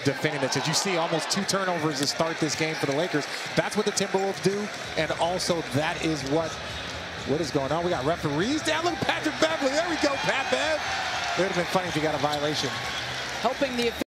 defending this. As you see, almost 2 turnovers to start this game for the Lakers. That's what the Timberwolves do, and also that is what is going on. We got referees down. Look at Patrick Beverly. There we go, Pat Bev. It would have been funny if he got a violation. Helping the